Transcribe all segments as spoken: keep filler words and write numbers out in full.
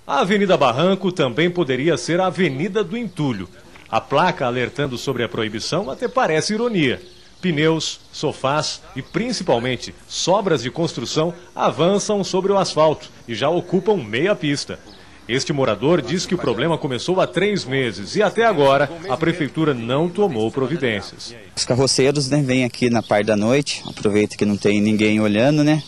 A Avenida Barranco também poderia ser a Avenida do Entulho. A placa alertando sobre a proibição até parece ironia. Pneus, sofás e, principalmente, sobras de construção avançam sobre o asfalto e já ocupam meia pista. Este morador diz que o problema começou há três meses e até agora a prefeitura não tomou providências. Os carroceiros, né, vêm aqui na parte da noite, aproveita que não tem ninguém olhando, né,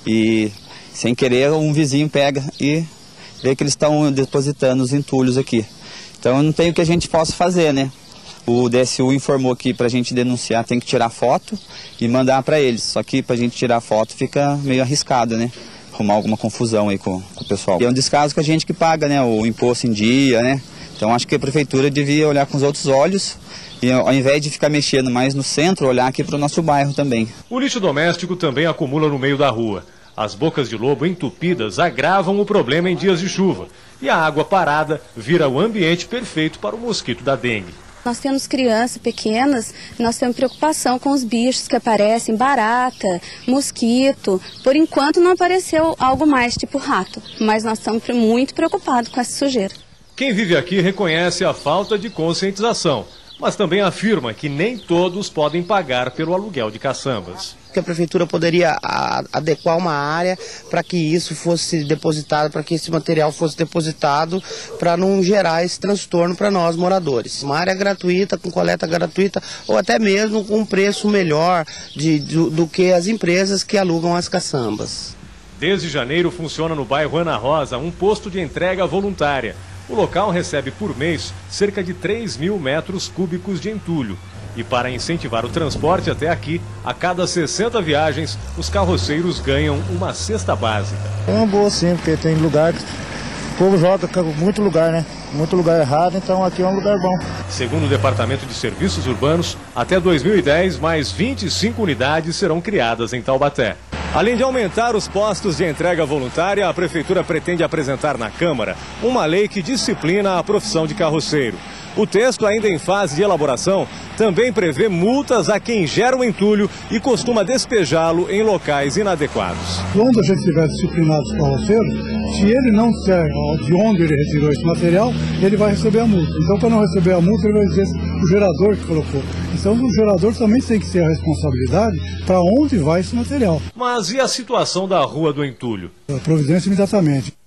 e sem querer um vizinho pega e vê que eles estão depositando os entulhos aqui. Então não tem o que a gente possa fazer, né. O D S U informou que para a gente denunciar tem que tirar foto e mandar para eles, só que para a gente tirar foto fica meio arriscado, né. Arrumar alguma confusão aí com, com o pessoal. E é um descaso que a gente que paga, né, o imposto em dia, né, então acho que a prefeitura devia olhar com os outros olhos e ao invés de ficar mexendo mais no centro, olhar aqui para o nosso bairro também. O lixo doméstico também acumula no meio da rua. As bocas de lobo entupidas agravam o problema em dias de chuva e a água parada vira o ambiente perfeito para o mosquito da dengue. Nós temos crianças pequenas, nós temos preocupação com os bichos que aparecem, barata, mosquito. Por enquanto não apareceu algo mais tipo rato, mas nós estamos muito preocupados com essa sujeira. Quem vive aqui reconhece a falta de conscientização, mas também afirma que nem todos podem pagar pelo aluguel de caçambas. Que a prefeitura poderia adequar uma área para que isso fosse depositado, para que esse material fosse depositado, para não gerar esse transtorno para nós moradores. Uma área gratuita, com coleta gratuita, ou até mesmo com um preço melhor de, do, do que as empresas que alugam as caçambas. Desde janeiro funciona no bairro Ana Rosa um posto de entrega voluntária. O local recebe por mês cerca de três mil metros cúbicos de entulho. E para incentivar o transporte até aqui, a cada sessenta viagens, os carroceiros ganham uma cesta básica. É uma boa sim, porque tem lugar, o povo joga muito lugar, né? Muito lugar errado, então aqui é um lugar bom. Segundo o Departamento de Serviços Urbanos, até dois mil e dez, mais vinte e cinco unidades serão criadas em Taubaté. Além de aumentar os postos de entrega voluntária, a Prefeitura pretende apresentar na Câmara uma lei que disciplina a profissão de carroceiro. O texto, ainda em fase de elaboração, também prevê multas a quem gera o entulho e costuma despejá-lo em locais inadequados. Quando a gente tiver disciplinado os carroceiros, se ele não disser de onde ele retirou esse material, ele vai receber a multa. Então, para não receber a multa, ele vai dizer o gerador que colocou. Então, o gerador também tem que ter a responsabilidade para onde vai esse material. Mas e a situação da Rua do Entulho? A providência imediatamente.